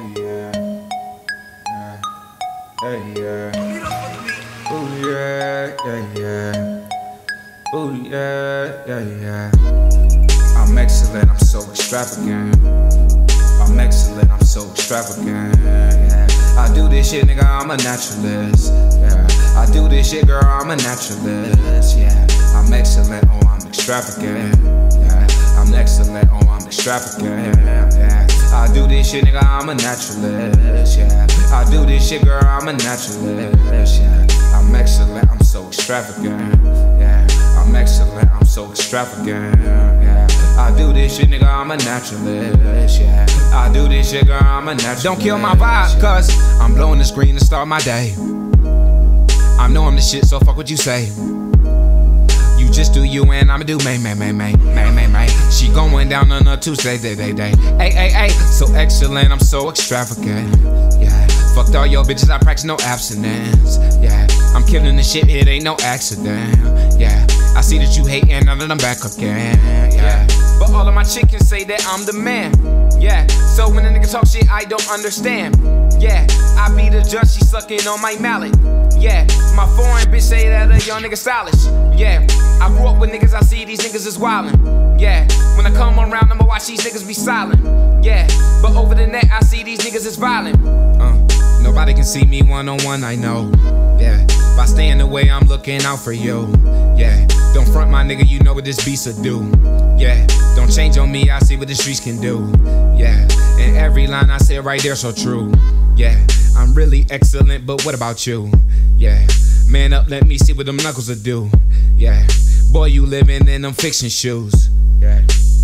yeah, yeah, hey, yeah. Ooh, yeah, yeah, yeah. Ooh, yeah, yeah, yeah. I'm excellent, I'm so extravagant. I'm excellent, I'm so extravagant, yeah. I do this shit, nigga, I'm a naturalist, yeah. I do this shit, girl, I'm a naturalist, yeah. I'm excellent, oh, I'm extravagant, yeah. I'm excellent, oh, I'm extravagant, yeah. I do this shit, nigga, I'm a naturalist, yeah. I do this shit, girl, I'm a naturalist, yeah. I'm excellent, I'm so extravagant, yeah. I'm excellent, I'm so extravagant, yeah. I do this shit, nigga, I'm a naturalist, yeah. I do this shit, girl, I'm a naturalist. Don't kill my vibe, cause I'm blowing the screen to start my day. I know I'm the shit, so fuck what you say. You just do you and I'ma do may. She going down on a Tuesday, day. Ay, so excellent, I'm so extravagant, yeah. Fucked all your bitches, I practice no abstinence, yeah. I'm killing this shit, it ain't no accident, yeah. I see that you hating, now that I'm back again, yeah. But all of my chickens say that I'm the man, yeah. So when a nigga talk shit, I don't understand, yeah. I be the judge, she sucking on my mallet, yeah. My foreign bitch say that a young nigga stylish, yeah. I grew up with niggas, I see these niggas is wildin', yeah. When I come around, I'ma watch these niggas be silent, yeah. But over the net, I see these niggas is violent, nobody can see me one-on-one, I know, yeah. By staying away, I'm looking out for you, yeah. Don't front my nigga, you know what this beast'll do, yeah. Don't change on me, I see what the streets can do, yeah. And every line I say right there so true, yeah. I'm really excellent, but what about you, yeah. Man up, let me see what them knuckles will do, yeah. Boy, you living in them fiction shoes, yeah.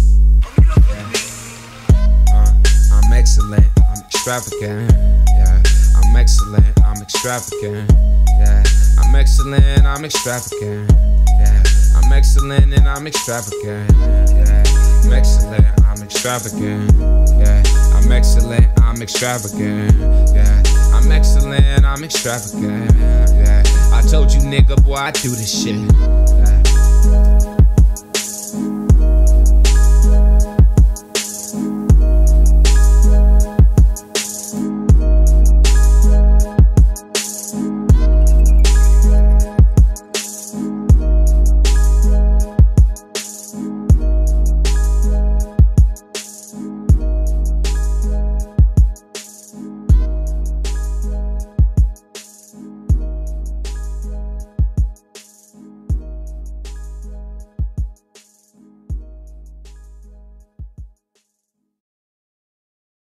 I'm excellent, I'm extravagant, yeah. I'm excellent, I'm extravagant, yeah. I'm excellent, I'm extravagant, yeah. I'm excellent and I'm extravagant, yeah. I'm excellent, I'm extravagant, yeah. I'm excellent, I'm extravagant, yeah. I'm excellent, I'm extravagant, yeah. I told you, nigga, boy, I do this shit, yeah.